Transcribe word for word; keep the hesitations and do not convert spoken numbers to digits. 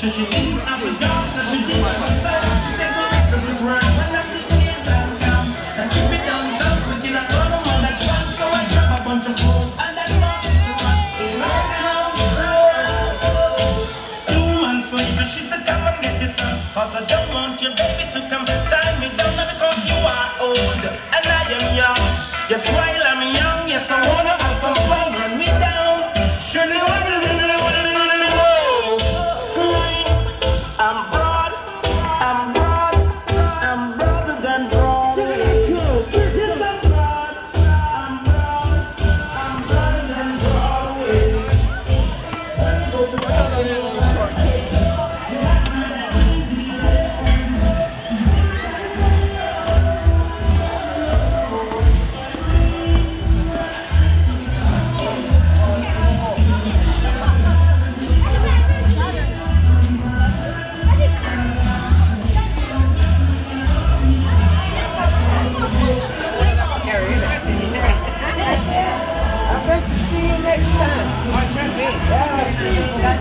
So she didn't have a doctor, she didn't have a son. She said, go back to the work, run up the stairs and down. And keep it down, down, we can run them on that track. So I drop a bunch of fools and that morning to run. Two months later, she said, come and get your son. Cause I don't want your baby to come tie me down. Not because you are old and I am young. Yes, while I'm young, yes, I wanna have some fun. Run me down. Surely, what do you do? I'm broad, I'm broad, I'm broader than broad. Yes, I'm broad, I'm broad, I'm broader than Broadway. I bet to see you next time.